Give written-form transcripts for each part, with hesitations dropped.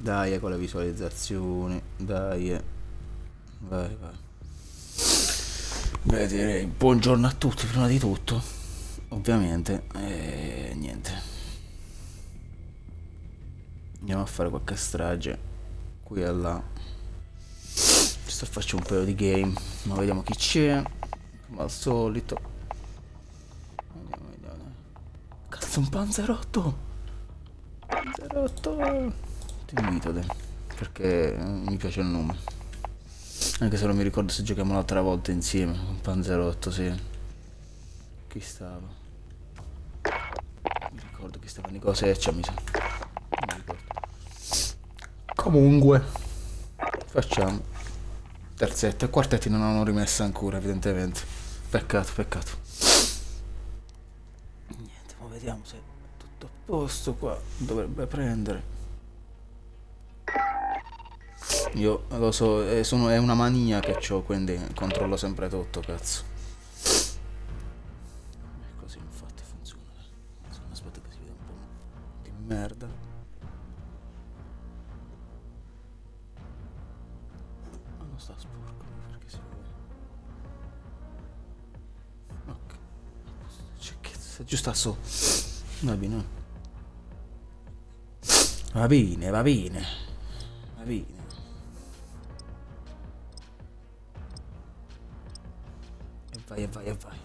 Dai con le visualizzazioni. Dai. Vai, vai. Beh, direi buongiorno a tutti prima di tutto. Ovviamente. E niente. Andiamo a fare qualche strage. Qui e là. Sto faccio un paio di game. Ma vediamo chi c'è. Come al solito. Vediamo, vediamo. Cazzo, un panzerotto. Panzerotto. Ti invito te. Perché mi piace il nome. Anche se non mi ricordo se giochiamo l'altra volta insieme. Un panzerotto, sì. Chi stava? Mi ricordo chi stava. Nicola Seccia, mi sa. Non mi ricordo. Comunque. Facciamo. Terzetto e quartetti non hanno rimessa ancora, evidentemente. Peccato, peccato. Niente, ma vediamo se è tutto a posto qua. Dovrebbe prendere. Io lo so, è una mania che ho, quindi controllo sempre tutto, cazzo. E così infatti funziona. Aspetta che si vede un po' di merda. Ma non sta sporco, perché si vede. Ok. C'è che giusto a so. Va bene. Va bene, va bene. Va bene. Vai e vai e vai.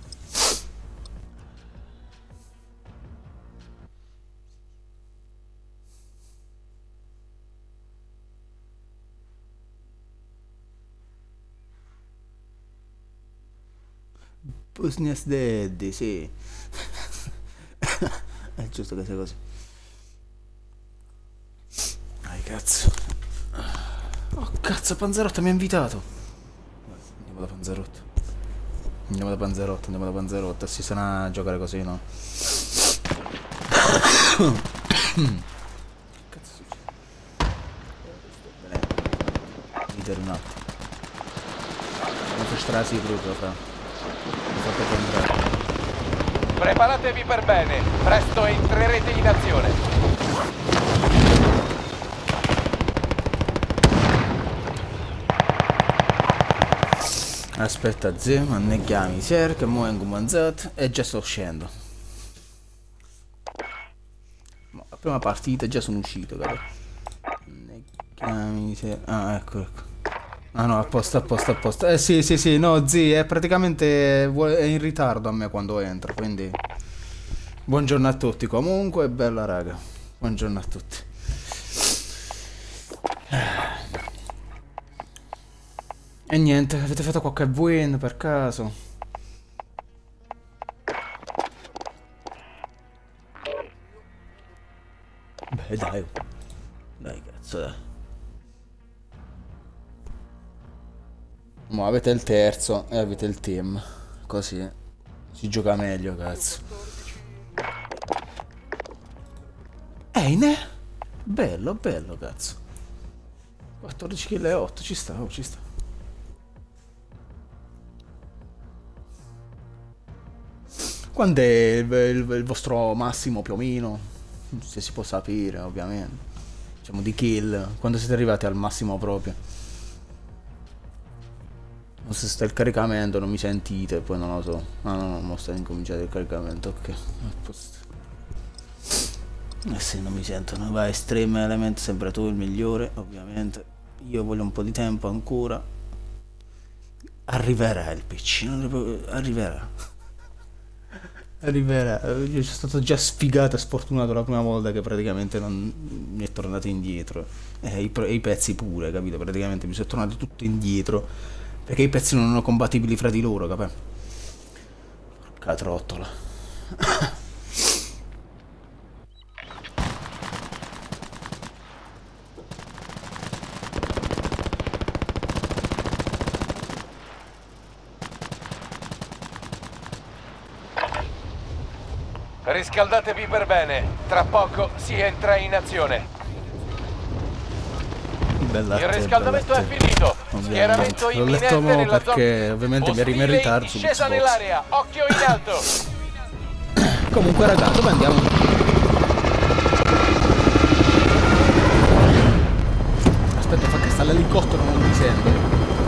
Business Daddy, sì. È giusto che sia così. Dai cazzo. Oh cazzo, Panzerotto mi ha invitato. Andiamo da Panzerotto. Andiamo da Panzerotto, andiamo da Panzerotto. Si sarà a giocare così, no? Che cazzo succede? Leader un attimo. Non fa strasi proprio, fra. Mi fa proprio andare. Preparatevi per bene, presto entrerete in azione. Aspetta zio, anneghiami ser che mo' vengo mangiato e già sto uscendo. Ma la prima partita già sono uscito, caro. Anneghiami ser. Ah, ecco, ecco. Ah no, a posto, a posto, a posto. Sì, sì, sì, no, zio, è praticamente è in ritardo a me quando entra, quindi. Buongiorno a tutti comunque, bella raga. Buongiorno a tutti. E niente, avete fatto qualche win per caso? Beh dai. Dai cazzo dai. Mo avete il terzo e avete il team. Così si gioca meglio, cazzo. Eine? Bello, bello, cazzo. 14 kill e 8, ci sta, oh, ci sta. Quando è il vostro massimo più o meno? Se si può sapere, ovviamente. Diciamo di kill. Quando siete arrivati al massimo proprio. Non so se sta il caricamento, non mi sentite, poi non lo so. Ah no, non sta incominciato il caricamento, ok. Sì, non mi sentono. Vai, Stream Element, sempre tu il migliore, ovviamente. Io voglio un po' di tempo ancora. Arriverà il PC, arriverà. Arriverà. Io sono stato già sfigato e sfortunato la prima volta che praticamente non mi è tornato indietro. E i pezzi pure, capito? Praticamente mi sono tornato tutto indietro. Perché i pezzi non erano compatibili fra di loro, capito? Porca trottola. Riscaldatevi per bene, tra poco si entra in azione. Il riscaldamento è finito. Schieramento l'ho imminente letto mo nella perché zona. ovviamente mi arriva in ritardo su Discesa Xbox. nell'area, occhio in alto. Comunque raga, dove andiamo? l'elicottero non mi sente.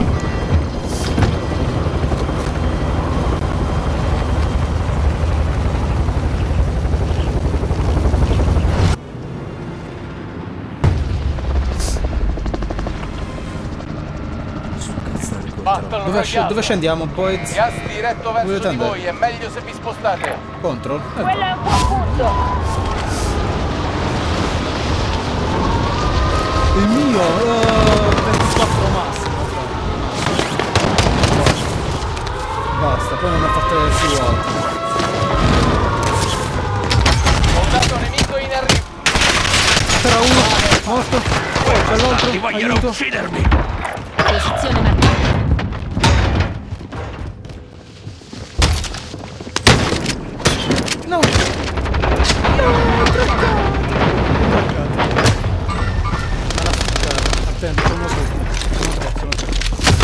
Dove scendiamo, boys? Gas diretto verso di voi, è meglio se vi spostate. Control? Quello è un buon punto. Il mio 24 massimo. Basta, poi non ne ho fatte più altre. Soldato nemico in arrivo. C'era uno, morto. C'è l'altro, Ti vogliono aiuto. uccidermi! Posizione marcata. No! Attento, sono sotto. Sono troppo.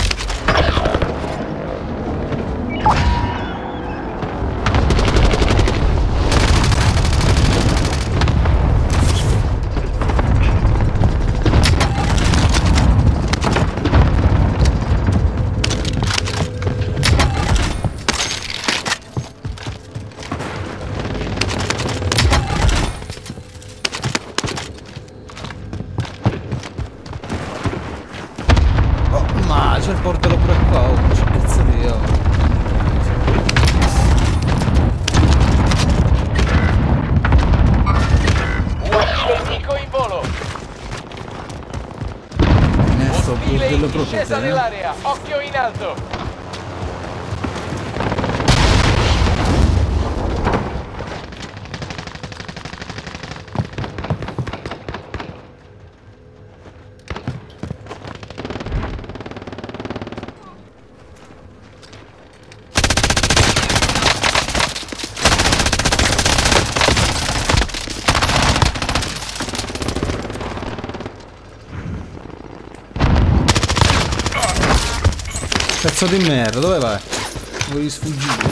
Ma c'è il bordello pure qua, oh, c'è cazzo di io. Nemico in volo. Sto Ostile bordello in proprio discesa te, nell'area. Occhio in alto. Pezzo di merda, dove vai? Vuoi sfuggire?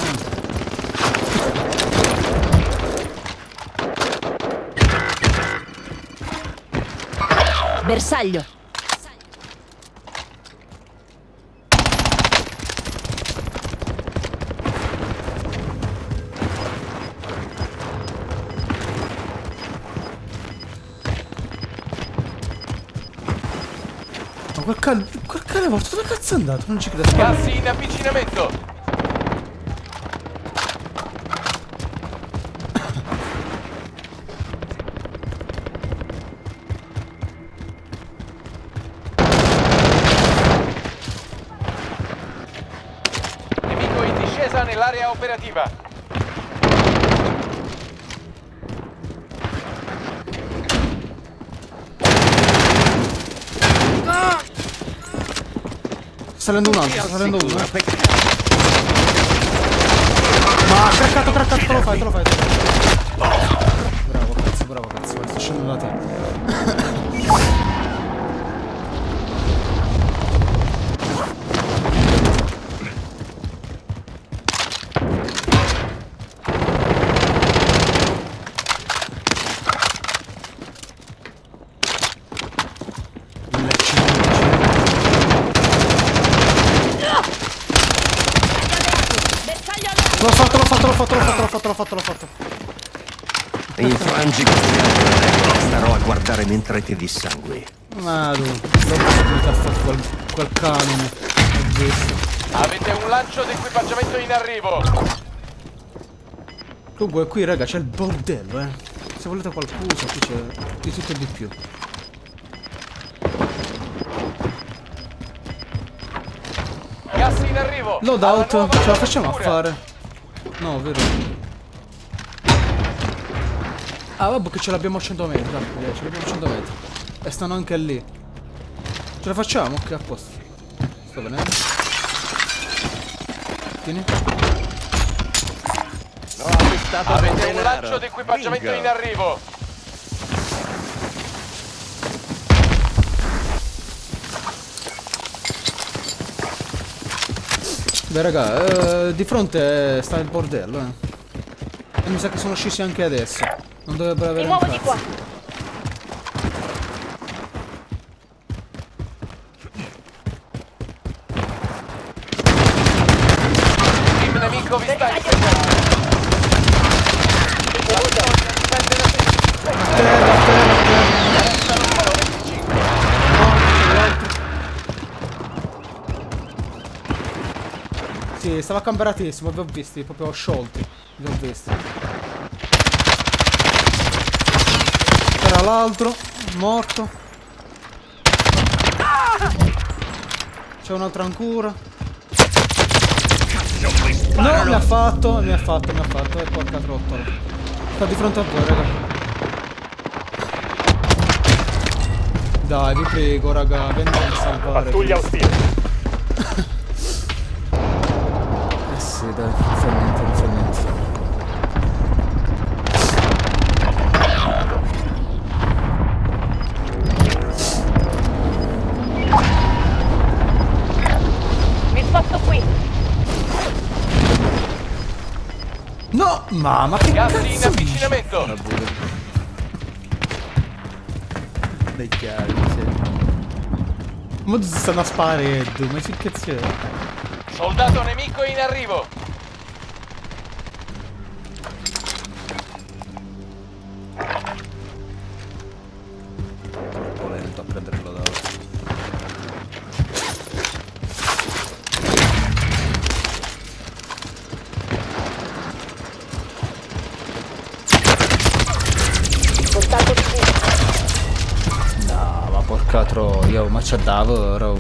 Bersaglio. Ma quel cane morto, dove cazzo è andato? Non ci credo. Gas in avvicinamento. Nemico in discesa nell'area operativa. Sta salendo un altro, sta salendo uno. Ma craccato, te lo fai. Bravo cazzo, sto scendendo da te. L'ho fatto. Infrangi queste altre, starò a guardare mentre ti dissangui. Ma tu, l'ho fatto quel canone. Avete un lancio di equipaggiamento in arrivo. Comunque qui raga c'è il bordello, eh. Se volete qualcosa qui c'è di tutto e di più. Gas in arrivo. Loadout, Alla nuova ce la zona facciamo a sicura. fare? No, vero? Ah, vabbè che ce l'abbiamo a 100 metri, dai, ce l'abbiamo a 100 metri. E stanno anche lì. Ce la facciamo? Ok, a posto. Sto venendo. Tieni. Avete un lancio di equipaggiamento in arrivo. Beh raga, di fronte sta il bordello, E mi sa che sono scesi anche adesso. Non dovrebbero avere Mi un muovo di cazzo. qua. terra, a terra, a terra. Restano solo 25. Sì, stava camberatissimo, vi ho visti, proprio sciolti. Vi ho visti. C'era l'altro, morto. C'è un altro ancora. No, mi ha fatto. E porca trottola. Sta di fronte a voi, raga. Dai, vi prego, raga, venite a salvare. Pattuglia ostile. Sì, dai, non fa niente, non fa niente. Mi sposto qui. No, ma che Gas in cazzo avvicinamento. dei chiari, sì. Ma si stanno a sparare, ma che cazzo è? Soldato nemico in arrivo. Troppo lento a prenderlo da ora. Contatto di vista. No, ma porca troia, ma c'è davvero.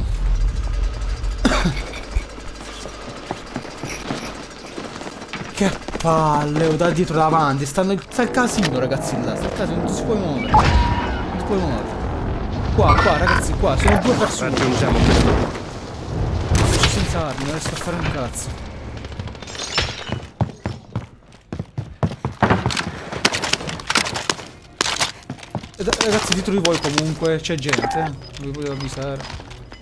Che palle, da dietro davanti, sta il casino ragazzi là, sta il casino, non si può muovere. Non si può muovere. Qua ragazzi, qua, sono due persone. Raggiungiamo questo. Senza armi, non riesco a fare un cazzo. Ragazzi, dietro di voi comunque c'è gente, vi volevo avvisare.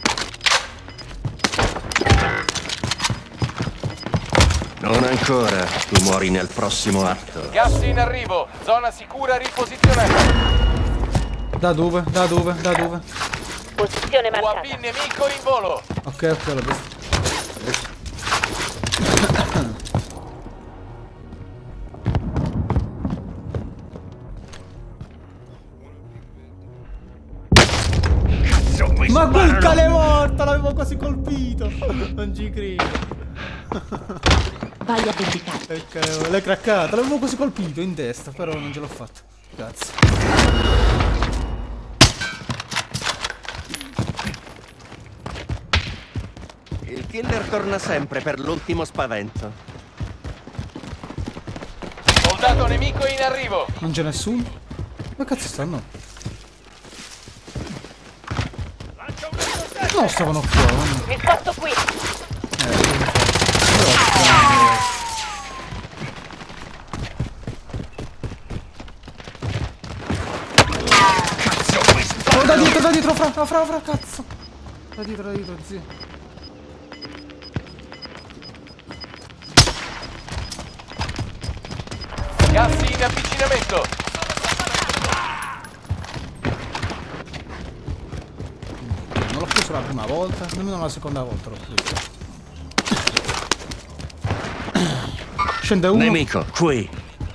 Non ancora. Tu muori nel prossimo atto. Gas in arrivo. Zona sicura riposizionata. Da dove? Posizione UAV marcata. nemico in volo. Ok, l'ho visto. Ma quel cane è morto, l'avevo quasi colpito. Non ci credo. Vai a vendicare. L'hai craccata, l'avevo quasi colpito in testa, però non ce l'ho fatta. Cazzo. Il killer torna sempre per l'ultimo spavento. Soldato nemico in arrivo. Non c'è nessuno? Ma cazzo stanno? No, stavano qua. Mi sposto qui. Oh, da dietro, fra, cazzo. Da dietro, zio. Gas in avvicinamento. Non l'ho preso la prima volta, nemmeno la seconda volta l'ho preso. Scende uno. Nemico, qui.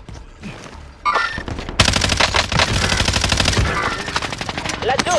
Laggiù.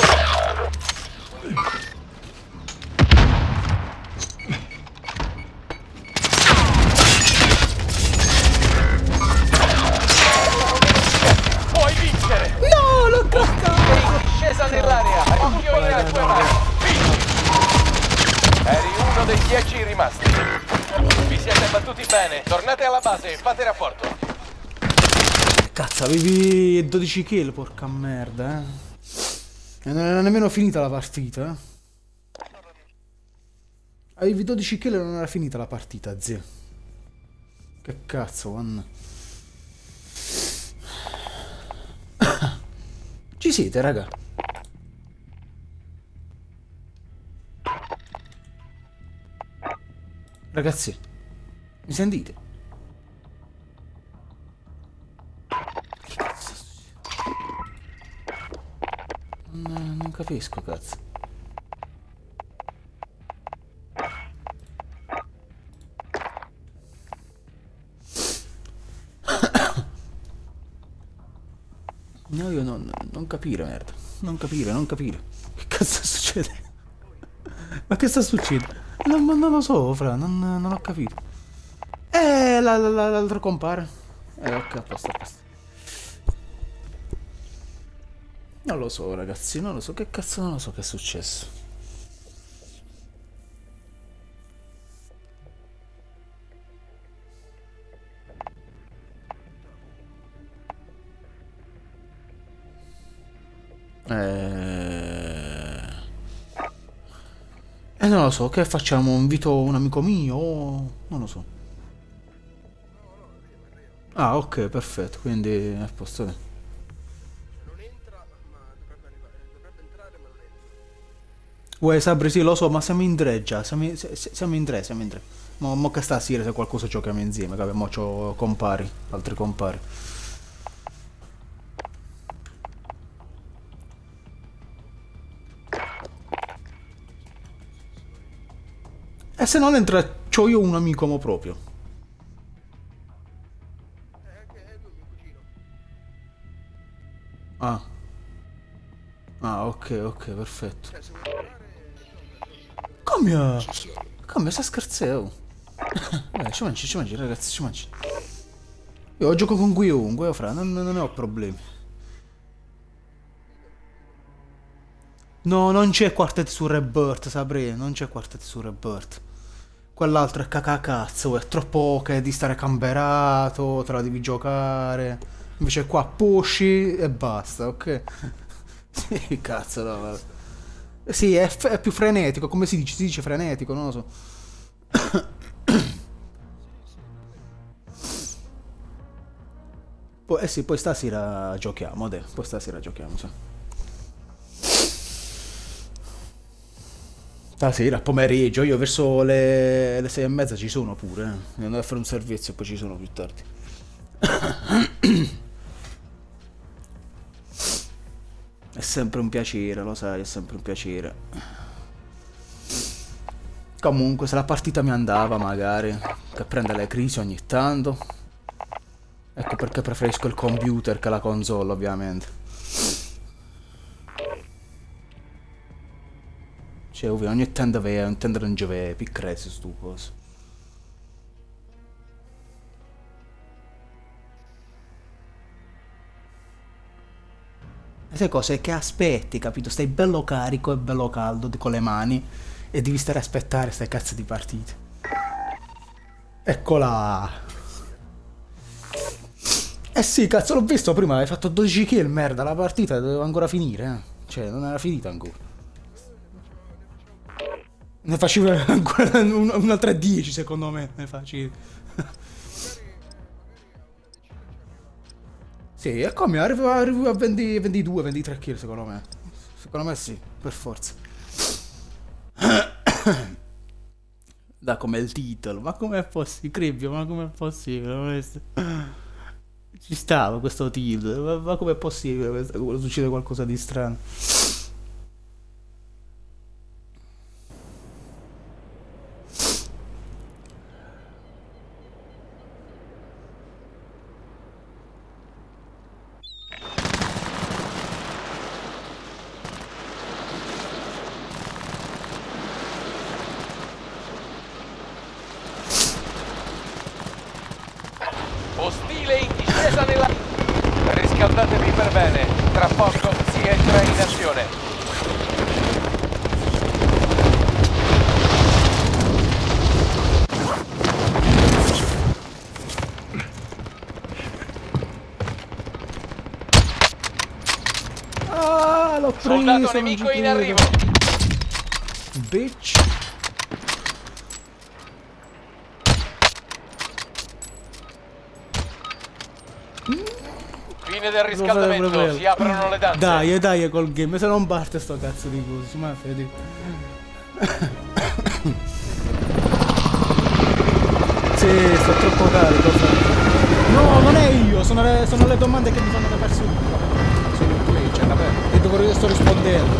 Puoi vincere. No, l'ho craccato. Sei scesa nell'area. Rischio in tue mani. Vinci. Eri uno dei 10 rimasti. Vi siete battuti bene. Tornate alla base e fate rapporto. Cazzo, avevi 12 kill, porca merda, E non era nemmeno finita la partita, Avevi 12 kill e non era finita la partita, zio. Che cazzo, man. Ci siete, raga? Ragazzi, mi sentite? Non capisco, cazzo. No, io non capire, merda. Non capire. Che cazzo succede? Ma che sta succedendo? Non lo so, fra, non ho capito. L'altro compare. Ok, a posto. Non lo so, ragazzi, non lo so. Che cazzo non lo so che è successo. Non lo so, che facciamo? Invito un amico mio? Non lo so. Ah, ok, perfetto, quindi è a posto. Non entra, ma dovrebbe entrare, ma non entra. Uè, Sabri, sì, lo so, ma siamo in tre già. Siamo in tre. Mo che stasera se qualcosa giochiamo insieme, capito? Mo c'ho compari, altri compari. E se non entra, c'ho io un amico mo proprio. Anche lui, mio cugino. Ah, ok, perfetto. Se vuoi entrare, Come sta scherzando? Ci mangi, ragazzi, ci mangi. Io gioco con chiunque, fra, non ne ho problemi. No, non c'è quartetti su Rebirth, Sabrina, non c'è quartetti su Rebirth. Quell'altro è cacacazzo, è troppo che di stare camberato, te la devi giocare. Invece qua pushi e basta, ok? Sì, cazzo, no, vabbè. Sì, è più frenetico, come si dice? Si dice frenetico, non lo so. Poi, sì, poi stasera giochiamo, poi stasera giochiamo, sì. Stasera, a pomeriggio, io verso le 6:30 ci sono pure, Devo andare a fare un servizio e poi ci sono più tardi. È sempre un piacere, lo sai, è sempre un piacere. Comunque, se la partita mi andava, magari, che prende le crisi ogni tanto. Ecco perché preferisco il computer che la console, ovviamente. Cioè, ogni tanto non ci ve picchezze stu cose. E sai cosa? È che aspetti, capito? Stai bello carico e bello caldo con le mani e devi stare a aspettare ste cazzo di partite. Eccola! Eh sì, cazzo, l'ho visto prima, hai fatto 12 kill, merda, la partita doveva ancora finire, Cioè, non era finita ancora. Ne facevo ancora un'altra 10 secondo me, ne facevi. Sì, e come? Arrivo a 22, 23 kill secondo me. Secondo me sì, per forza. Da come il titolo, ma com'è possibile? Cribbio, ma com'è possibile? Ci stava questo titolo, ma com'è possibile? Succede qualcosa di strano. Ostile in discesa nella... Riscaldatevi per bene. Tra poco si entra in azione. Ah, l'ho preso! Soldato nemico in arrivo. Bitch! Fine del riscaldamento, si aprono le danze. Dai col game, se non parte sto cazzo di coso, ma vedi. Sì, sto troppo carico. No, non è io, sono le domande che mi fanno le persone. Sono il glitch, capito? E dove io sto rispondendo.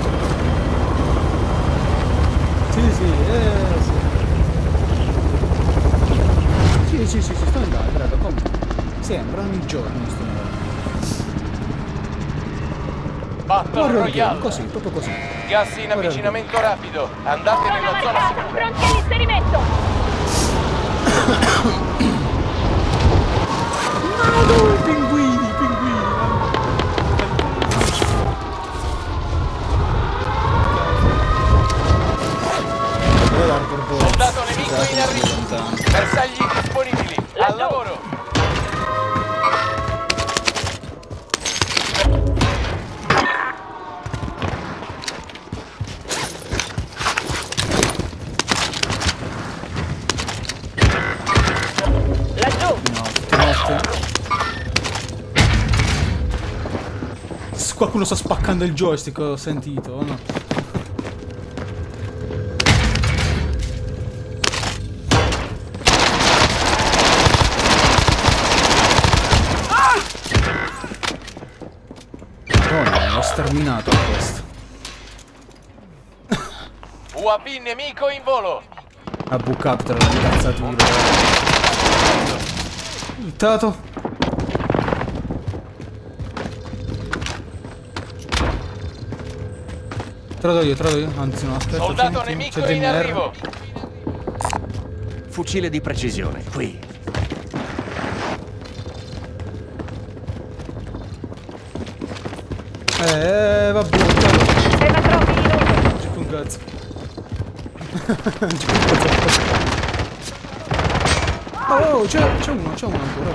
Sì, sì, sto andando, guarda, come? Sempre, ogni giorno sto andando. Battle Warrior Game, Royale. così, proprio così. Gas in avvicinamento rapido. Andate nella zona sicura. Pronti all'inserimento! No, i pinguini, i pinguini. Soldato nemico in arrivo. Bersagli disponibili. Al lavoro. Laggiù! Qualcuno sta spaccando il joystick, ho sentito, o no? Madonna, l'ho sterminato questo. UAV nemico in volo. Ha bucato tra le incazzature. Buttato. Te lo do io, anzi no, aspetta. Soldato c'è nemico GMR. in arrivo. Fucile di precisione, qui. Vabbè, buttato. Tema troppi in uso! C'è un cazzo. Oh, c'è uno ancora.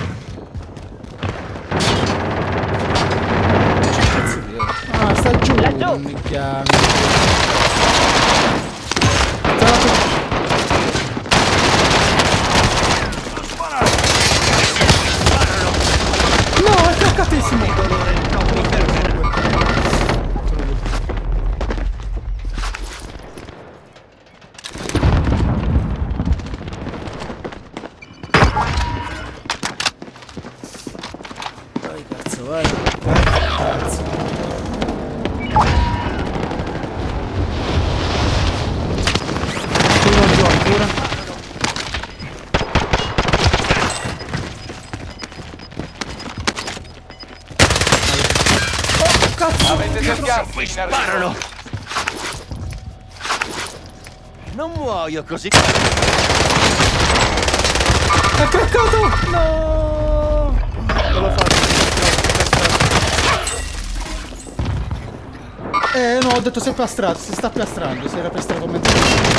Che cazzo di è? Ah, sta giù. Laggiù. Non mi chiami. No, è caccatissimo. Vai cazzo, vai. Cazzo. Uno giù ancora. Oh, cazzo! Avete del gas in arrivo. Sparano! Non muoio così. È craccato! No! Non l'ho fatto. No, ho detto si è piastrato, si sta piastrando, si era piastrato mentre...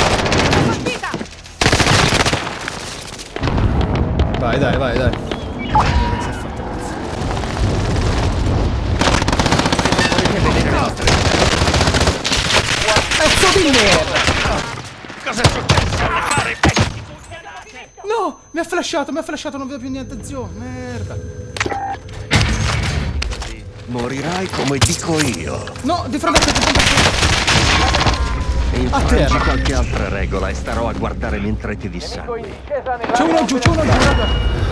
Vai, dai. Si è fatto cazzo. Pezzo di merda! Cosa è successo alle care bestie? No! Mi ha flashato, non vedo più niente, zio! Merda! Morirai come dico io. No, di fronte a te, E A infrangi terra. qualche altra regola e starò a guardare mentre ti Nemico dissangue. in discesa nell'area C'è uno giù, raga!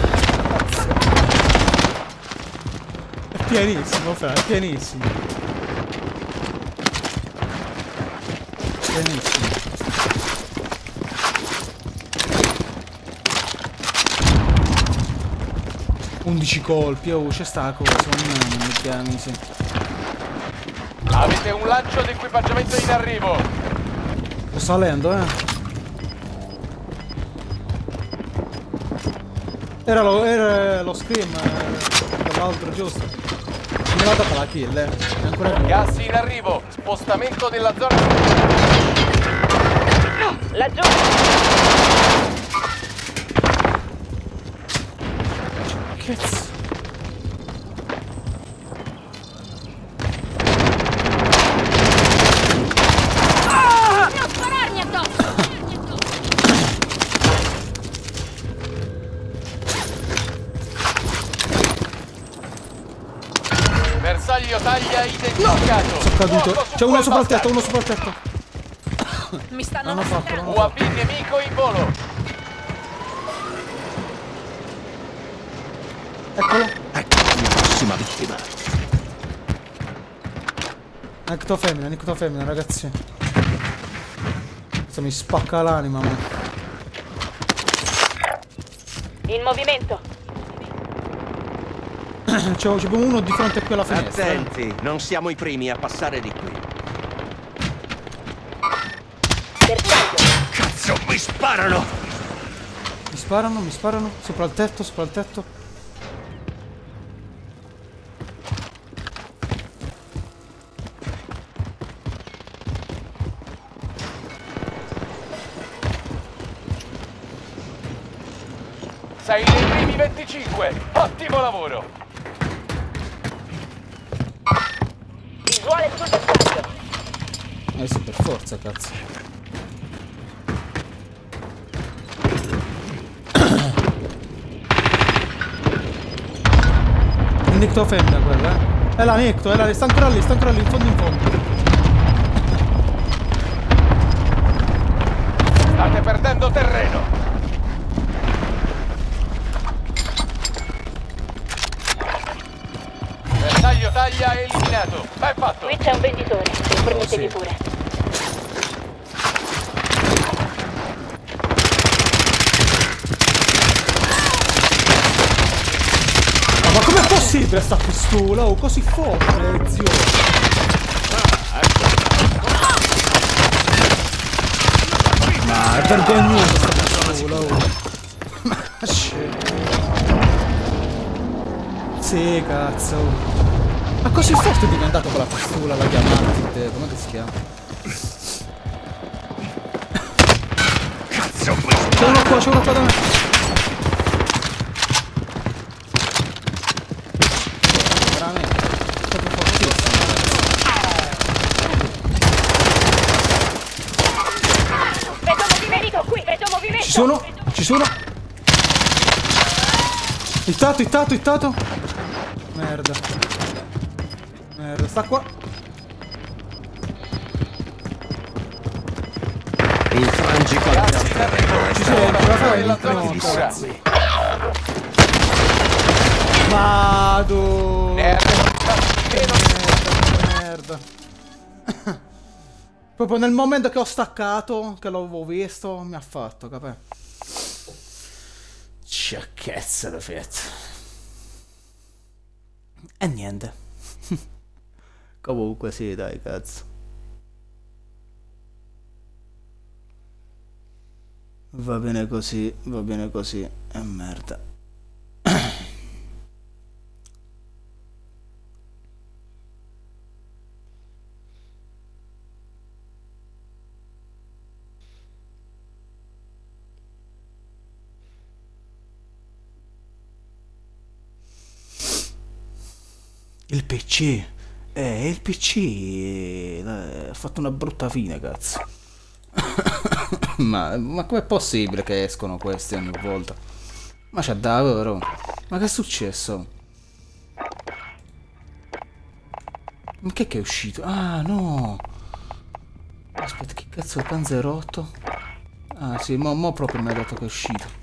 È pianissimo, fra, è pianissimo. Pianissimo. Undici colpi, oh, c'è sta cosa, non mi chiami, sì. Avete un lancio di equipaggiamento in arrivo. Sto salendo, Era lo scream, dall'altro, giusto? Me l'ha data la kill, È ancora vivo. Gas in arrivo. Spostamento della zona. Laggiù! Cazzo. Non spararmi addosso! Bersaglio taglia identificato. Sono caduto. Fuoco su C'è uno sopra il tetto, quel uno sopra il tetto. Mi stanno L'hanno fatto, massacrando! UAV nemico in volo. Eccolo. Ecco la mia prossima vittima. Nictofemmina, ragazzi. Questo mi spacca l'anima, ma. In movimento! C'è uno di fronte qui alla finestra. Attenti, non siamo i primi a passare di qui. Cazzo, mi sparano! Mi sparano. Sopra il tetto, sopra il tetto. Sei nei primi 25. Ottimo lavoro. Visuale sul bersaglio. Sì, per forza, cazzo. È Necto femmina quella, eh? È la Necto, sta ancora lì, in fondo in fondo. State perdendo terreno. Bersaglio taglia eliminato. Ben fatto. Qui c'è un venditore. Fornitevi pure. Ma com'è possibile sta pistola? Oh, così forte, zio. Ma è vergognosa sta pistola, oh. Ma sì, cazzo. Ma così forte è diventato con la pistola, la diamante, come si chiama? Cazzo, C'è uno qua da me. Veramente, è stato fortissimo. Vedo movimento qui, vedo movimento. Ci sono. Ittato. Merda, sta qua. infrangi qualche altra regola. Ci sei, la fai la no, sicura. cazzo. Vado. Merda. Proprio nel momento che ho staccato, che l'avevo visto, mi ha fatto, capè? Sciacchezza l'ho fatto. E niente. Comunque sì, dai, cazzo. Va bene così, è merda. Il PC, il PC ha fatto una brutta fine, cazzo. ma com'è possibile che escono questi ogni volta? Ma c'è davvero? Ma che è successo? Ma che è uscito? Ah, no! Aspetta, che cazzo il panzo è rotto? Ah, sì, mo proprio mi ha detto che è uscito.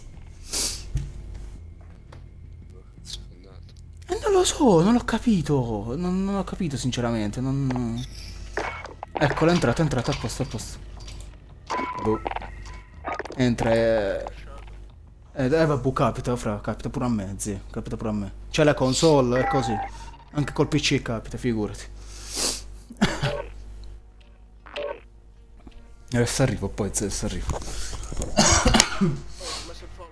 Non lo so, non l'ho capito. Non ho capito sinceramente. Ecco, è entrato a posto. Boh. Entra. Vabbè, capita pure a me, zio. Capita pure a me. C'è la console, è così. Anche col PC capita, figurati. Adesso arrivo, poi adesso arrivo. Ho messo il follow,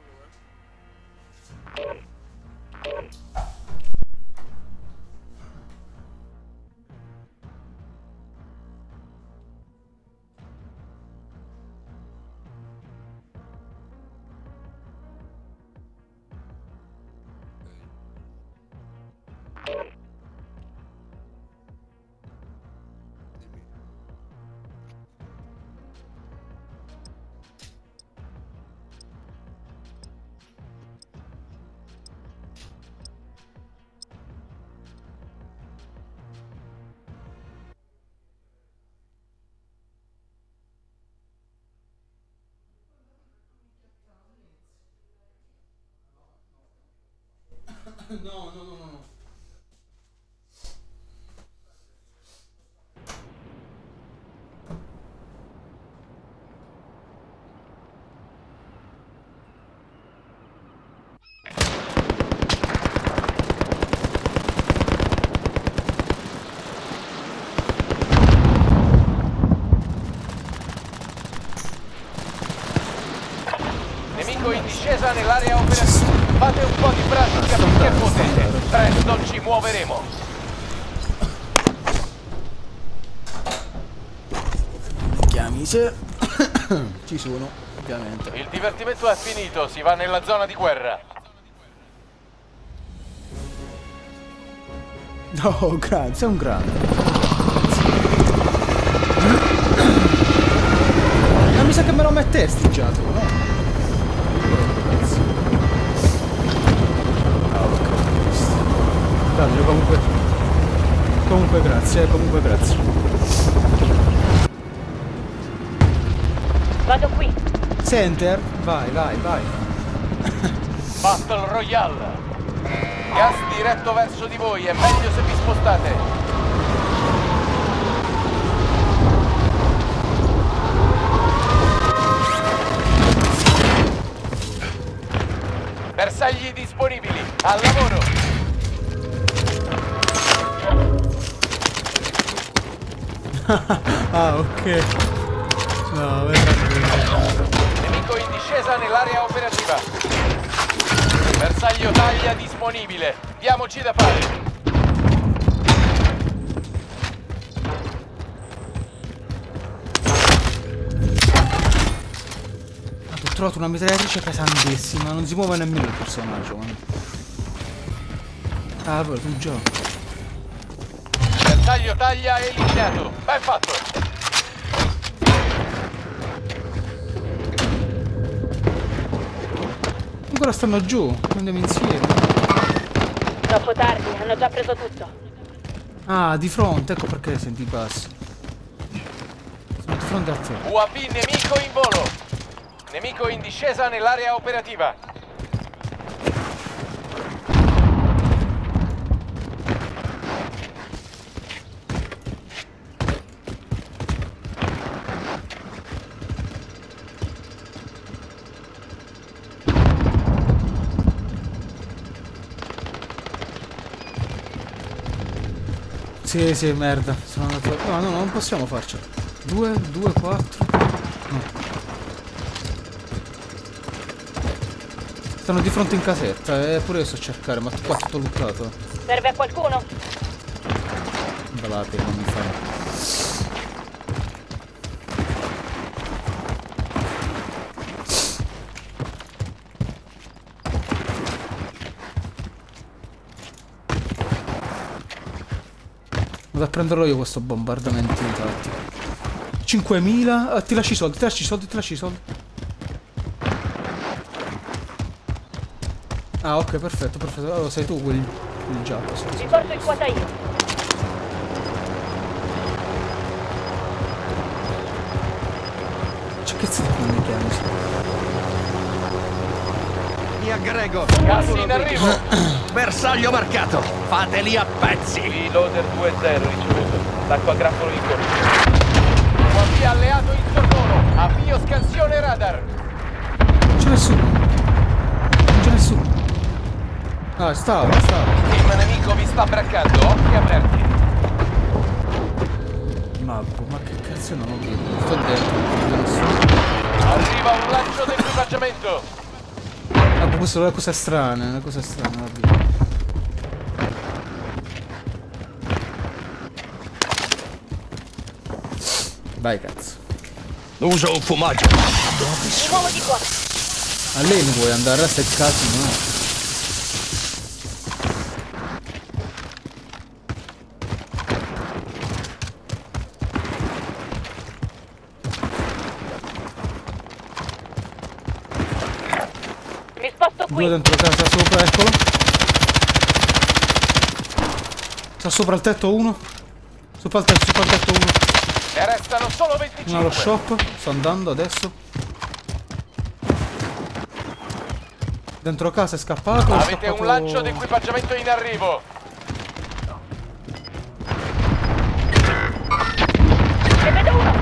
No. secondo ci muoveremo. Chiami se ci sono, ovviamente. Il divertimento è finito, si va nella zona di guerra. No, grazie, sei un grande. Ma mi sa che me lo mettesti già tu, no? Dario, comunque grazie, comunque grazie. Vado qui. Center, vai. Battle Royale. Gas diretto verso di voi, è meglio se vi spostate. Bersagli disponibili, al lavoro. Ah, ok. No, vai tranquillo. Nemico in discesa nell'area operativa. Bersaglio taglia disponibile. Diamoci da fare. Ho trovato una mitragliatrice pesantissima, non si muove nemmeno il personaggio. Ah, però tu già. Bersaglio taglia eliminato. Ben fatto. Ancora stanno giù, andiamo insieme. Troppo tardi, hanno già preso tutto. Ah, di fronte, ecco perché senti i passi. Sono di fronte a te. UAV nemico in volo. Nemico in discesa nell'area operativa. Sì, merda. Sono andato. No, non possiamo farcela. 2, 4. No. Stanno di fronte in casetta, pure io so cercare, ma qua tutto luttato. Serve a qualcuno? Balate, non mi fai. Vado a prenderlo io questo bombardamento infatti. 5000. Ti lasci i soldi, ti lasci i soldi. Ah, ok, perfetto. Allora sei tu quel giallo. Ti porto in quota io. C'è che zitto non mi chiami? Mi aggrego. Gas in arrivo. Bersaglio marcato. Fateli a pezzi. Reloader 2-0 ricevuto. L'acqua grappolo in corso. UAV alleato in soccorso. Avvio scansione radar. Non c'è nessuno. Ah, stava. Il nemico vi sta braccando. Occhi aperti. Mappo, ma che cazzo non ho visto? Sto dentro, non vedo nessuno. Arriva un lancio d'equipaggiamento. Ah, questa è una cosa strana, vabbè. Vai cazzo. Uso un fumaggio. Mi muovo di qua. A lei non vuoi andare a seccati, no? Mi sposto qui. Due dentro casa sopra, eccolo. Sta sopra il tetto uno. Sopra il tetto uno. Ne restano solo 25. Uno allo shop. Sto andando adesso. Dentro casa è scappato. Avete un lancio d'equipaggiamento in arrivo. Ne vedo uno.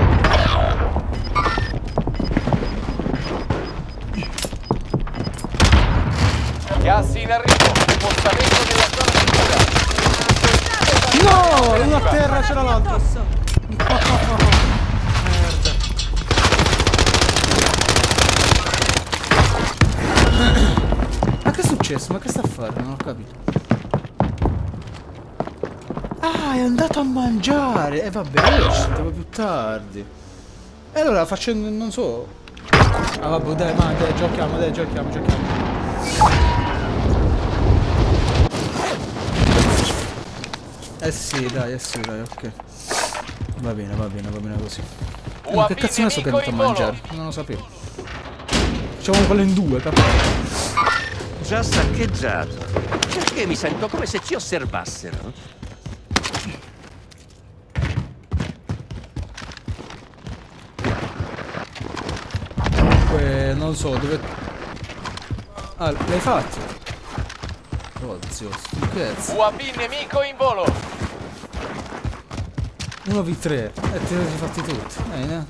Gas in arrivo. Spostamento nella zona sicura. No! Uno a terra, c'era l'altro. Merda. Ma che è successo? Ma che sta a fare? Non ho capito. Ah, è andato a mangiare. E vabbè, allora ci sentiamo più tardi. E allora facendo, non so. Ah vabbè, dai, ma dai, giochiamo. Sì, dai, ok. Va bene così. Ma che cazzo ne so che è andato a mangiare? Non lo sapevo. Facciamo quello in due, capito? Già saccheggiato. Perché mi sento come se ci osservassero? Comunque, non so, dove... Ah, l'hai fatto? Oh, zio, che cazzo? UAV nemico in volo. 1v3. Te li sei fatti tutti. No?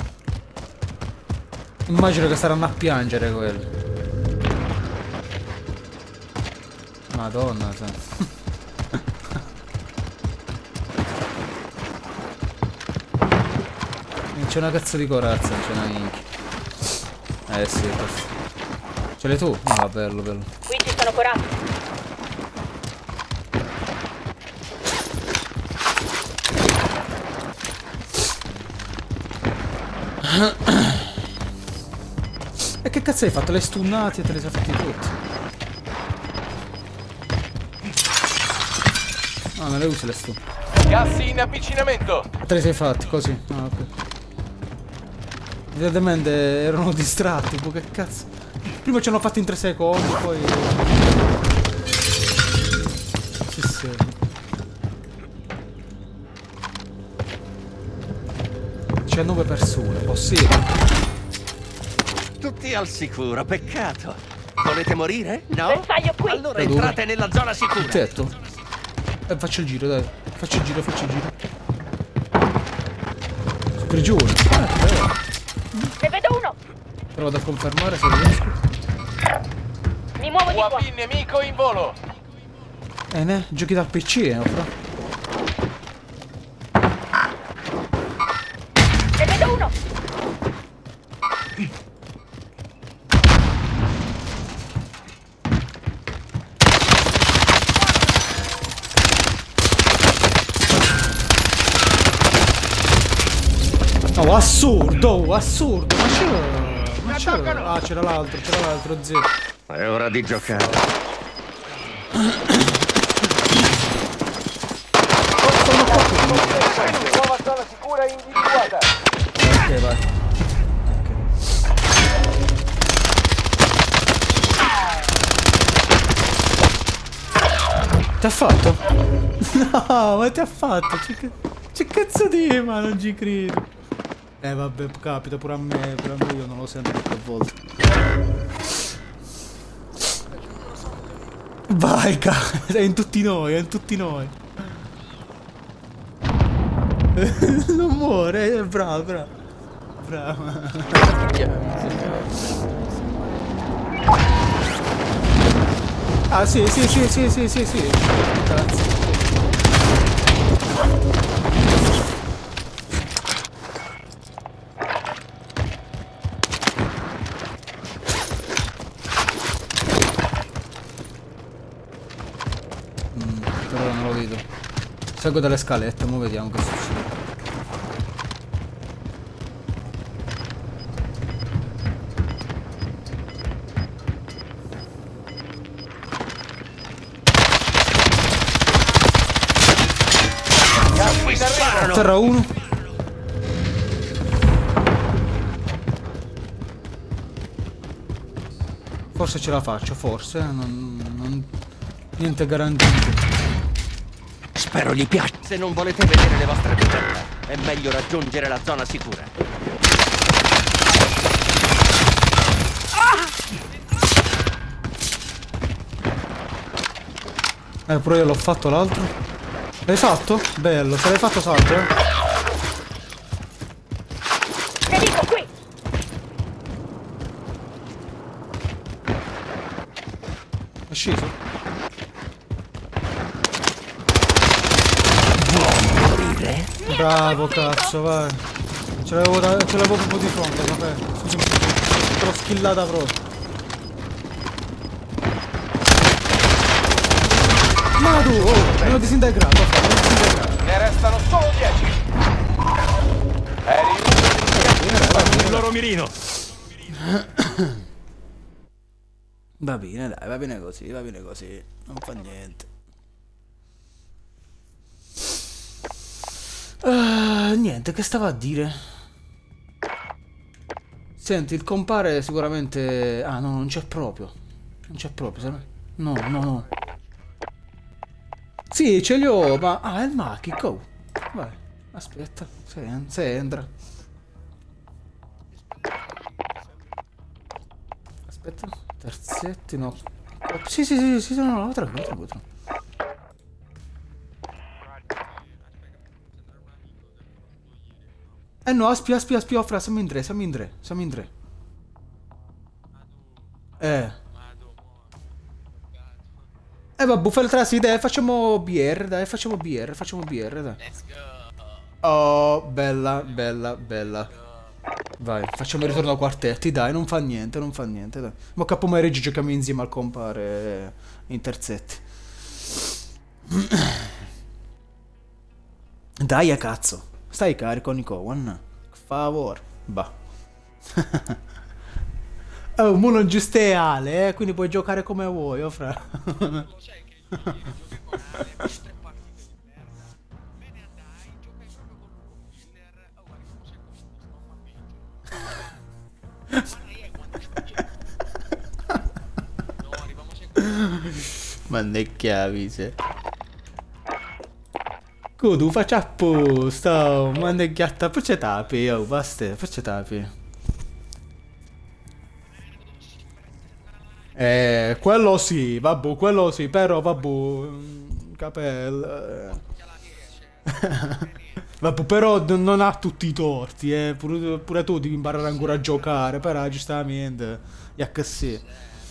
Immagino che saranno a piangere quelli. Madonna, non c'è una cazzo di corazza, non c'è una minchia. Sì, ce l'hai tu? Ah, bello. Qui ci sono corazze. E che cazzo hai fatto? Le hai stunnati e te le sei fatti tutti? Ah, non le usi le stun. Gas in avvicinamento. Te le sei fatti così? Ah, ok. Evidentemente erano distratti, boh, che cazzo. Prima ci hanno fatto in 3 secondi, poi... Sì. C'è 9 persone, possibile. Tutti al sicuro, peccato. Volete morire? No? Bersaglio qui. Allora entrate nella zona sicura. Il tetto? Faccio il giro, dai. Faccio il giro. Prigione. Ne vedo uno. Provo ad confermare se riesco. Mi muovo di qua. UAV nemico in volo. Ne? Giochi dal PC, fra. Ne vedo uno. Oh, assurdo, ma c'era. Ah, c'era l'altro, zio. È ora di giocare. Nuova zona sicura individuata. Ok, vai. Ti ha fatto? No, ma ti ha fatto? Che cazzo di, ma non ci credo. Vabbè, capita pure a me io non lo sento a volte. Vai, è in tutti noi, Non muore, bravo. Ah, sì. Cazzo. Però non lo vedo. Salgo dalle scalette, mo vediamo che succede. Terra 1. Forse ce la faccio, forse. Niente garantito. Spero gli piace. Se non volete vedere le vostre libertà, è meglio raggiungere la zona sicura. Pure io l'ho fatto l'altro. L'hai fatto? Bello, se l'hai fatto salto, Nemico qui. È sceso? Morire? Bravo, cazzo, vai. Ce l'avevo proprio di fronte, vabbè. Scusami, te l'ho skillata proprio. Ma tu, me l'ho disintegrato, Ne restano solo 10. Eri uno dei Il loro mirino. Va bene, dai, va bene così, non fa niente. Niente, che stava a dire? Senti, il compare sicuramente... Ah, no, non c'è proprio. Non c'è proprio, no, no, no. Sì, ce li ho, ma... Ah, è il Maki, go. Vai, aspetta, se entra. Aspetta, terzetti, no. Sì, no, tranquillo. No, aspia, Fra, siamo in tre. Vabbè, fai il trasi, dai, facciamo BR, dai. Let's go. Oh, bella. Vai, facciamo il ritorno a quartetti, dai, non fa niente, dai. Ma capo mai giochiamo insieme al compare in terzetti. Dai, a cazzo. Stai carico, Nico, one. Favor. Bah. Oh, mo non giuste Ale, quindi puoi giocare come vuoi, Fra. Lo sai che ieri giochi con Ale, vinci 3 partite di merda. Me ne andai, giocai proprio con un killer. Oh, guarda come sei questo, non fa peggio. Ma lei è quando no, arriviamo sempre. Ma ne chiavi, se. Kudu, faccia apposta, ma ne ghiatta, poi c'è tapi, oh, basta, poi c'è tapi. Quello sì, però Capel. Vabbè, però non ha tutti i torti, pure tu devi imparare ancora a giocare, però giustamente, così.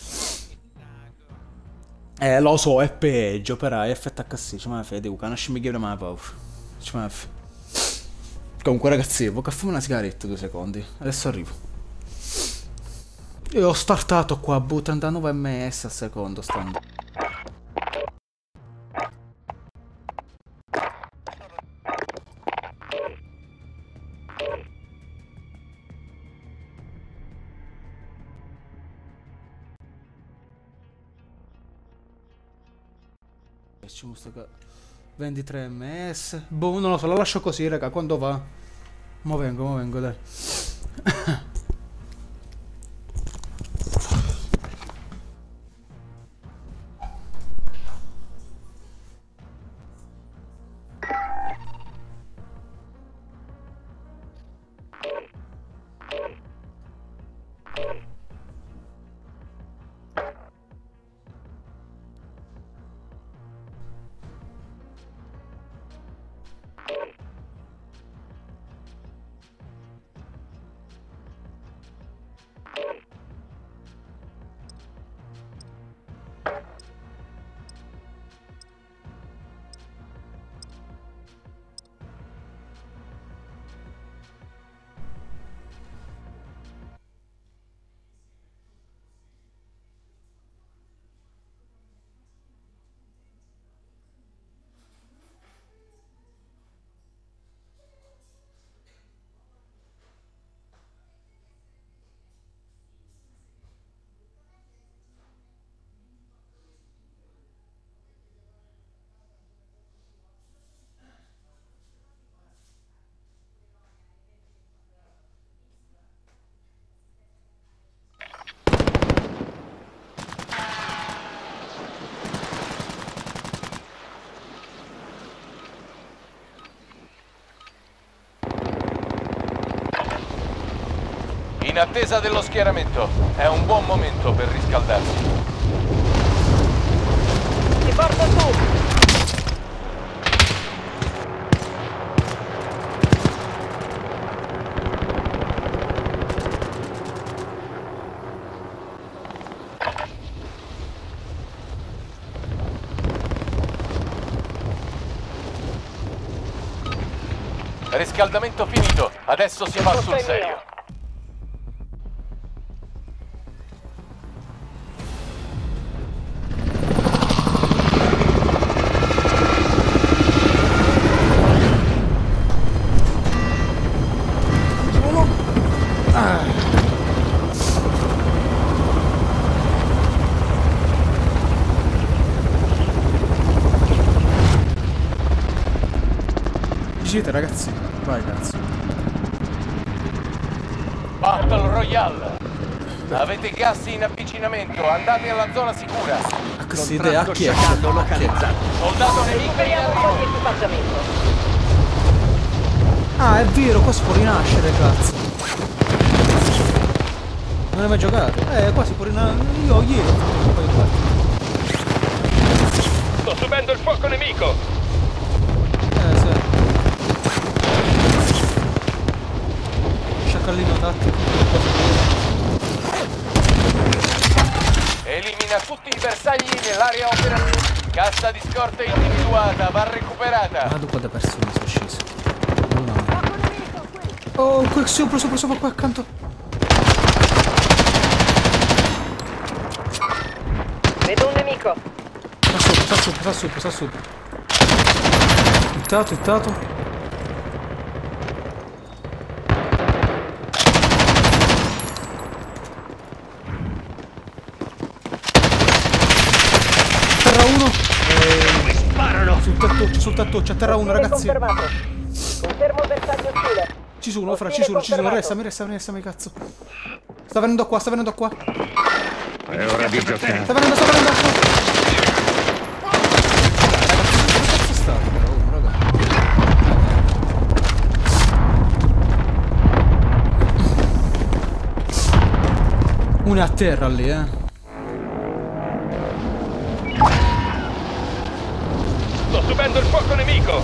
Lo so, è peggio, però è effetto così, ci ma fede, conosci mi chiede mai paura. Ci ma comunque ragazzi, vuoi che fumo una sigaretta 2 secondi? Adesso arrivo. Io ho startato qua, 39 ms al secondo stando. Ci mostra 23 ms. Boh, non lo so, la lascio così, raga, quando va? Mo vengo, dai. In attesa dello schieramento, è un buon momento per riscaldarsi. Ti porto su! Riscaldamento finito, adesso si va sul serio. siete ragazzi? Vai cazzo. Battle Royale. Avete gas in avvicinamento, andate alla zona sicura. A questa idea a chi è? Sciacallo localizzato. Soldato nemico in Recuperiamo un po' di arrivo. equipaggiamento. Ah, è vero, qua si può rinascere, cazzo. Non hai mai giocato? Qua si può rinascere. Io ieri ho fatto un paio di partite. Sto subendo il fuoco nemico. Sì. Sciacallino tattico. Elimina tutti i bersagli nell'area operativa. Cassa di scorta individuata, va recuperata. Guarda quante persone sono scese. Oh, qui sopra qua accanto. Vedo un nemico. Sta sopra. Hittato. Terra uno. Sparano! Sul tattuccio, a terra uno, Ostile ragazzi. confermato. Confermo bersaglio ostile. Ci sono, fra, ci Ostile sono. confermato. Restami, cazzo. Sta venendo qua. È ora di giocare. Sta venendo qua. Dove cazzo sta? Oh, raga. Uno è a terra lì, Sto subendo il fuoco nemico.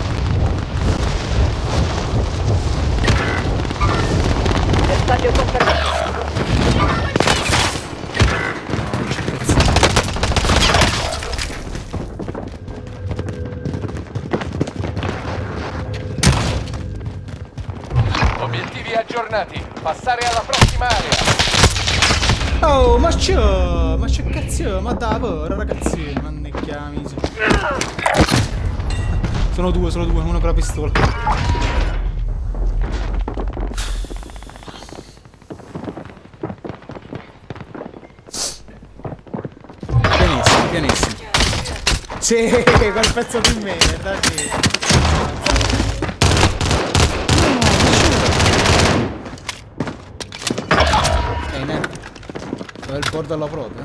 Bersaglio confermato. Obiettivi aggiornati. Passare alla prossima area. Oh, ma c'è cazzo, ma da porra, ragazzi, mannecchia misi. Sono due, uno con la pistola. Pianissimo. Sì, quel pezzo di merda, sì. Il bordo alla prova,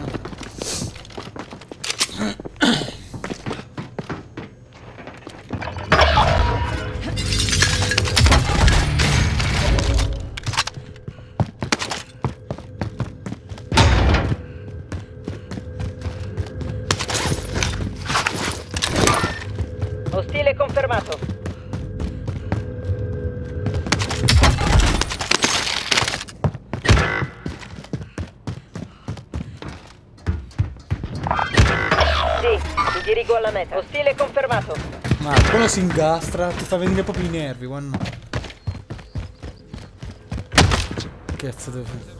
Ostile confermato. Mi dirigo alla meta. Ostile confermato. Ma quello si ingastra, ti fa venire proprio i nervi, guarda. Cazzo deve fare?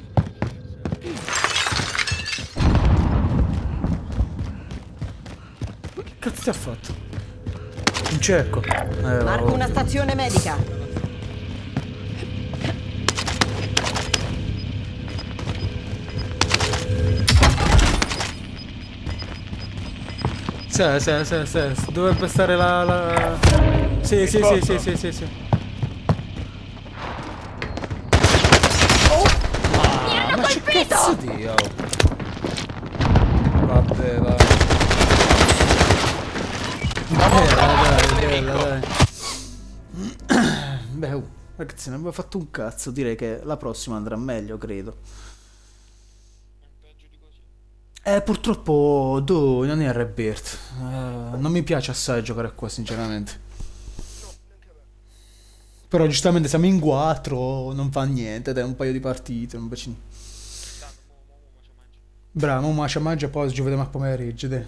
Che cazzo ti ha fatto? Un cerco. Marco una stazione medica. Sì, dovrebbe stare la... Sì. Ma che cazzo di... Oh. Vabbè, vai. Bella, dai. Beh, ragazzi, non abbiamo fatto un cazzo. Direi che la prossima andrà meglio, credo. Purtroppo non è Rebirth. Non mi piace assai giocare qua, sinceramente. Però giustamente siamo in 4, non fa niente, dai, un paio di partite, un bacino. Bravo, ma ci mangia, poi ci vediamo a pomeriggio, dai.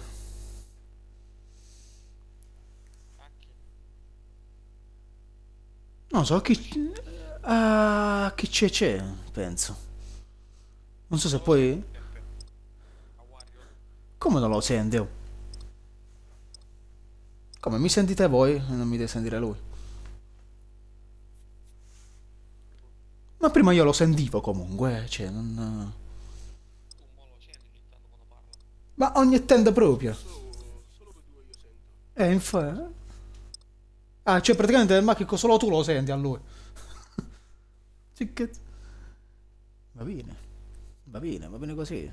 Non so chi c'è, penso. Non so se poi... Come non lo senti? Oh? Come mi sentite voi e non mi deve sentire lui? Ma prima io lo sentivo comunque, cioè non... Ma ogni tanto proprio. Infatti... Ah, cioè praticamente il Machico solo tu lo senti a lui. Sì, che... Va bene. Va bene così.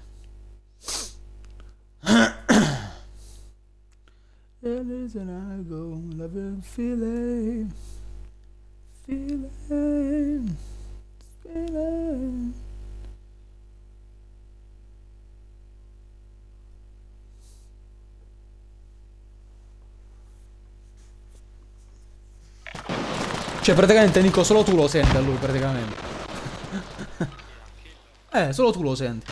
Listen, I go, love feeling. Feeling. Feeling. Cioè praticamente Nico solo tu lo senti a lui praticamente. Solo tu lo senti.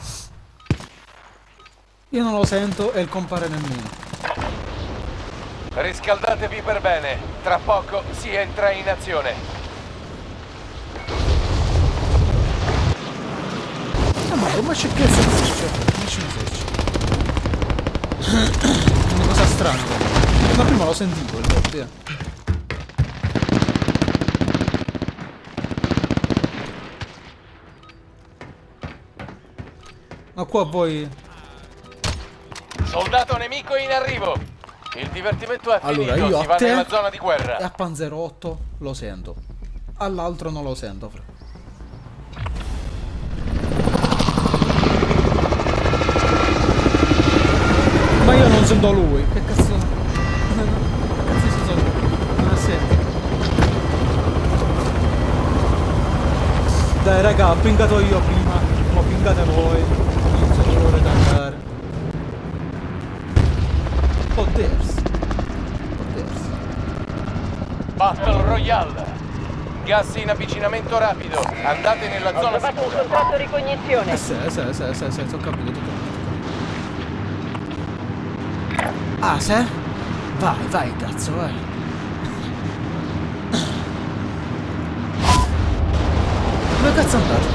Io non lo sento e il compare nemmeno. Riscaldatevi per bene. Tra poco si entra in azione. Ma c'è cazzo di succede? Non ci sei. Una cosa strana. Ma prima l'ho sentito il botte. Ma qua poi... Soldato nemico in arrivo. Il divertimento è Allora, finito, io si a va te nella zona di guerra. e a Panzerotto lo sento. All'altro non lo sento, fra. Ma io non sento lui. Che cazzo... Che cazzo si sono... Non sento. Dai raga, ho pingato io prima. Ho pingate voi. Non so dove volete andare. Potersi. Battle Royale. Gas in avvicinamento rapido. Andate nella Ho zona trovato un sicura. contratto di cognizione. Sì, ho capito. Ah, se? Vai, cazzo, vai. Dove cazzo è andato?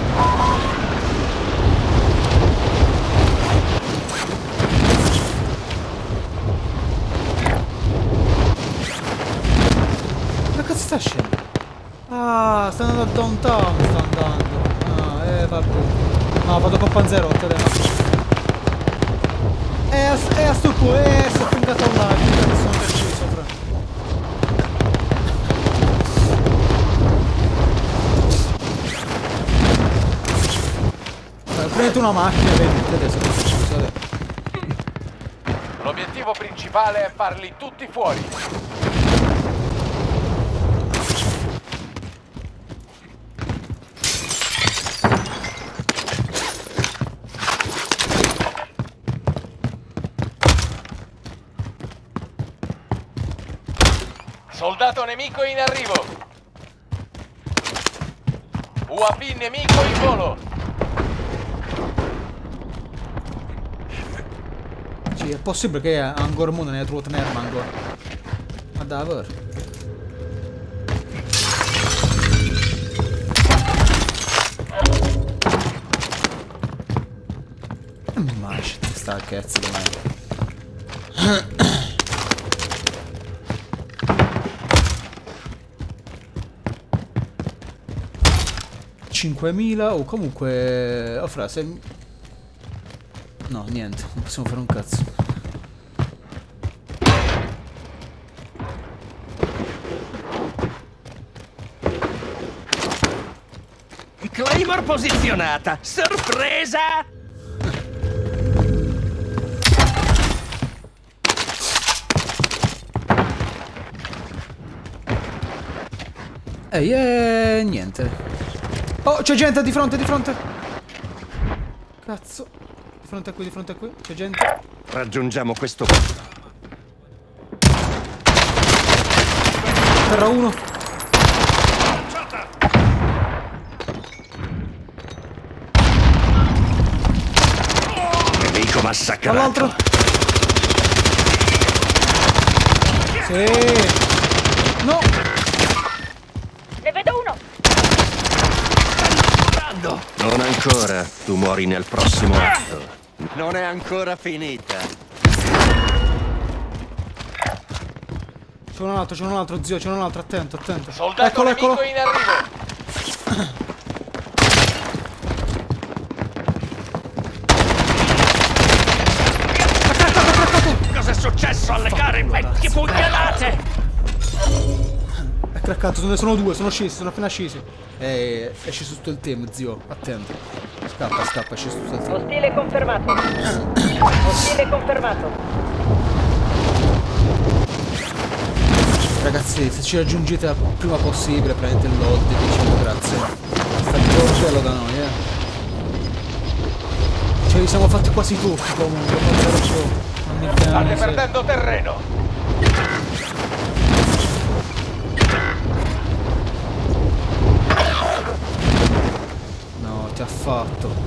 Dove cazzo sta scendendo? Ah, sta andando a downtown, sta andando. Ah, vabbè. No, vado con Panzerotto adesso. A sto punto, si è puntato là, che sono perciò sopra. Prendete una macchina e venite adesso. Scusate. L'obiettivo principale è farli tutti fuori. Soldato nemico in arrivo. UAV nemico in volo. Sì, è possibile che ancora mondo ne trovato un'arma ancora. Ma davvero? Ma ci sta il cazzo di me. 5.000 o comunque... Oh fra, se... No, niente, non possiamo fare un cazzo. Claymore posizionata! Sorpresa! Ehi, niente. Oh, c'è gente di fronte, di fronte. Cazzo. Di fronte a qui, c'è gente. Raggiungiamo questo punto. Terra 1. Nemico massacrato. All'altro. Sì. No. Ne vedo uno. Non ancora, tu muori nel prossimo atto. Non è ancora finita. C'è un altro, zio, c'è un altro, attento. Soldato nemico in arrivo. Cosa è successo alle care vecchie pugnalate? È craccato, sono due, sono scesi, sono appena scesi. È sceso tutto il team, zio. Attento. Scappa, scappa, è sceso tutto il team. Ostile confermato. Ostile confermato. Ragazzi, se ci raggiungete il prima possibile, prendete il load, diciamo grazie. Sta un po' cielo da noi, Ce li siamo fatti quasi tutti comunque, State perdendo terreno. No, ti ha fatto.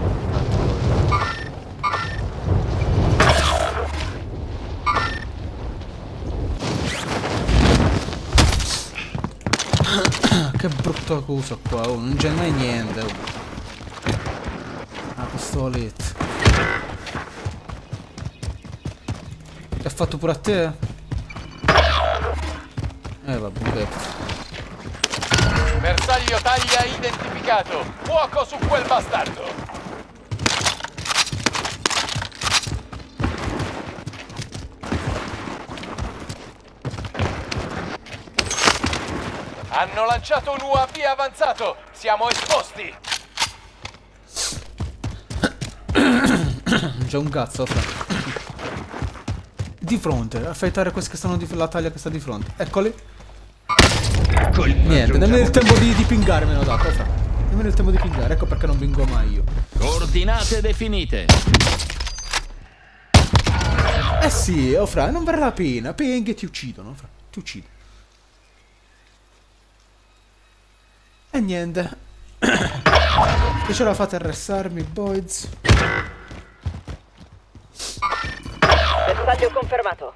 Che brutta cosa qua, oh, non c'è mai niente. Oh. Ah, pistoletta. Ti ha fatto pure a te? Vabbè. Bersaglio taglia identificato. Fuoco su quel bastardo. Hanno lanciato un UAV avanzato. Siamo esposti. C'è un cazzo, fra. Di fronte, affettare questi che stanno la taglia che sta di fronte. Eccoli. Niente, nemmeno il tempo di pingare me l'ho dato, fra. Nemmeno il tempo di pingare, ecco perché non vinco mai io. Coordinate definite. Sì, oh fra, non vale la pena. Ping e ti uccidono, fra. Ti uccidono. E niente. Che ce la fate a arrestarmi, boys? Bersaglio confermato.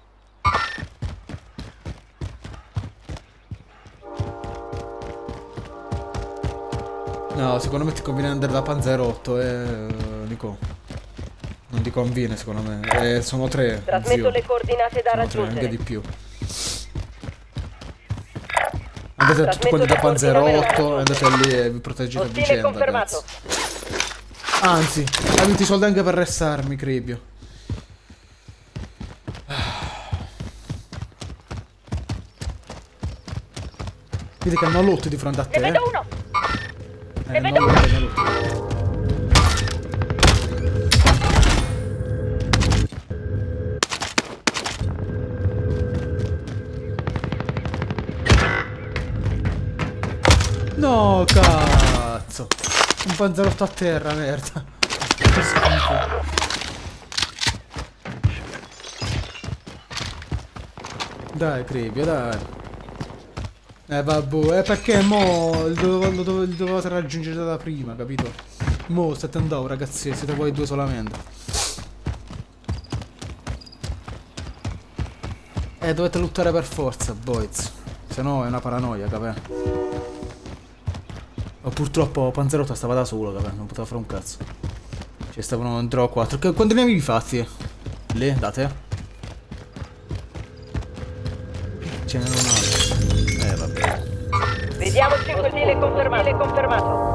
No, secondo me ti conviene andare da Panzerotto, Nico. Non ti conviene, secondo me. Sono tre. Trasmetto zio. le coordinate da Sono tre, raggiungere. anche di più. Andate tutti quanti da Panzerotto, andate lì e vi proteggete a Ostile vicenda, confermato. ragazzi. Anzi, avete i soldi anche per arrestarmi, Cribio. Vedi che hanno loot di fronte a te. Ne vedo uno. Ne vedo hanno uno. loot, hanno loot. No, cazzo. Un panzerotto a terra, merda. Che schifo. Dai, Cribio, dai. Vabbè, perché mo lo dovevate raggiungere da prima, capito? Mo state andando, ragazzi, siete voi due solamente. Dovete lottare per forza, boys. Se no è una paranoia, capè? Ma purtroppo Panzerotto stava da solo, capè? Non poteva fare un cazzo. Ci stavano in 3 o 4. Quanti ne avevi fatti? Lì, da te? Ce n'era un altro. Vabbè. Vediamo se ostile confermato.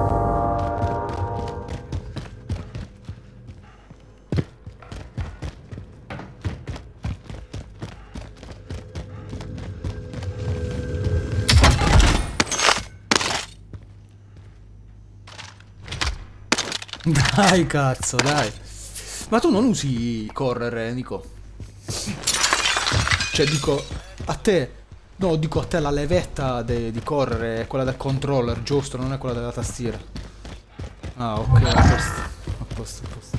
Dai, cazzo, dai. Ma tu non usi correre, Nico? Cioè, dico, a te... No, dico a te la levetta di correre è quella del controller, giusto? Non è quella della tastiera. Ah, ok, a posto. A posto, a posto.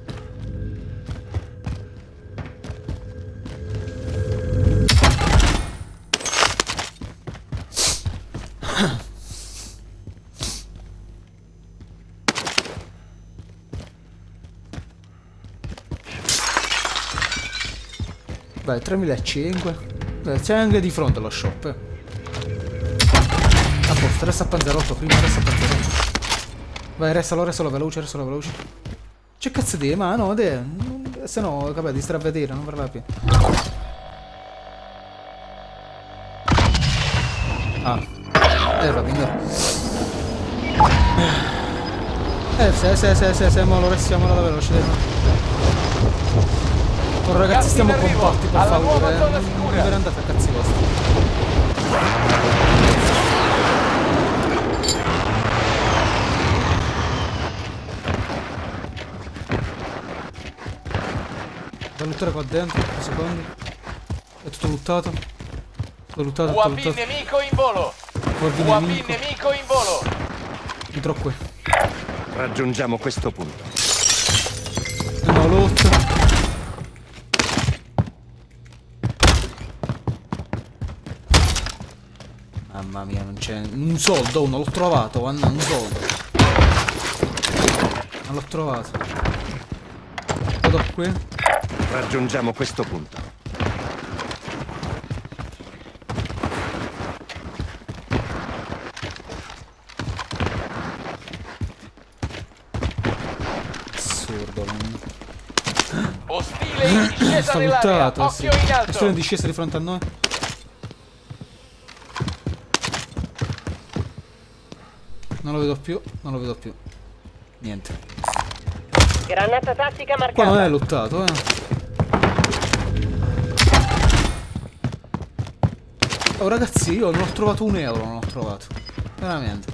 Vai, 3500. C'è anche di fronte lo shop. A posto, resta a Panzerotto prima, resta a Panzerotto. Vai, restalo veloce, C'è cazzo di, ma no, se no, capite, di stravedere, non vale la pena. Ah. Va bene. Se ma lo restiamo alla veloce, dai. Oh, ragazzi, stiamo compatti, per favore. Non vi andate a cazzi vostri. Da lottare qua dentro, un secondo. È tutto lottato. Tutto lottato, tutto UAV lottato. nemico in volo. Guardi UAV nemico. nemico in volo. Entro qui. Raggiungiamo questo punto. No, lotta. Mamma mia, non c'è un soldo, non l'ho trovato, Anna, un soldo. Non l'ho trovato. Vado qui. Raggiungiamo questo punto. Assurdo, man. Ostile in discesa Sta nell'area. buttato, sì. Occhio in alto. Sto in discesa di fronte a noi. Non lo vedo più, non lo vedo più. Niente. Granata tattica Qua marcata. non è lottato, Oh ragazzi, io non ho trovato un euro, non ho trovato. Veramente.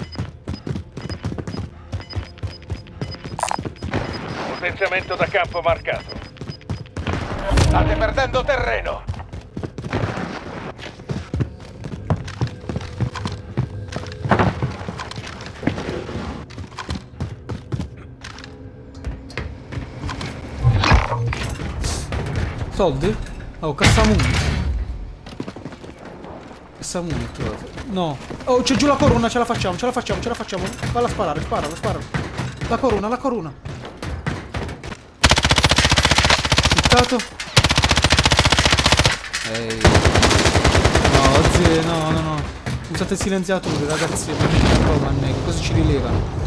Potenziamento da campo marcato. State perdendo terreno. Soldi? Oh, Cassamuni. Cassamuni ho trovato. No. Oh, c'è giù la corona, ce la facciamo, ce la facciamo, ce la facciamo. Valla a sparare, spara, spara. La corona, la corona. Buttato. Ehi. No, zio, no, no, no. Usate il silenziatore, ragazzi. Così ci rilevano.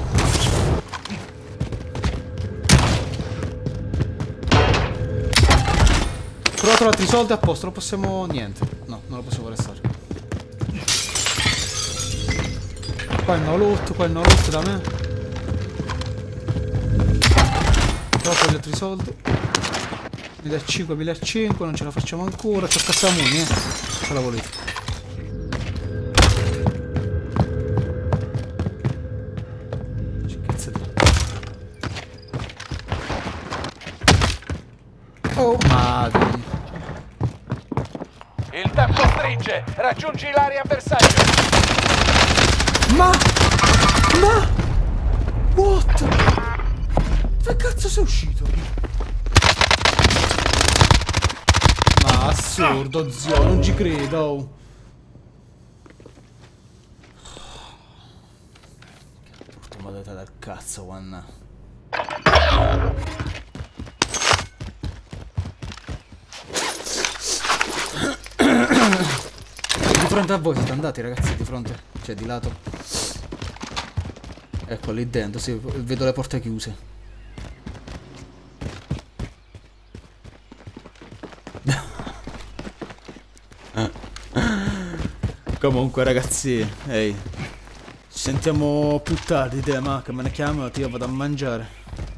Però ho trovato i soldi a posto, non possiamo... niente. No, non lo possiamo restare. Qua il no loot da me. Ho trovato gli altri soldi. 1500, 1500, non ce la facciamo ancora. C'ho Cassamuni, se la volete. Che cazzo di... Oh, madre. Il tempo stringe. Raggiungi l'area avversaria. Ma! What? Dove cazzo sei uscito? Ma assurdo, zio, non ci credo. Porto modalità del cazzo, Juan. Di fronte a voi siete andati, ragazzi, di fronte. Cioè, di lato. Ecco, lì dentro, sì, vedo le porte chiuse. Comunque, ragazzi, ehi, ci sentiamo più tardi, te, ma che me ne chiamati, io vado a mangiare.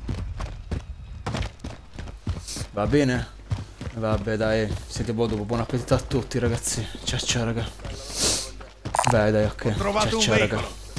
Va bene? Vabbè, dai, siete dopo, buon appetito a tutti, ragazzi. Ciao ciao, raga. Dai, ok. Ciao ciao, raga.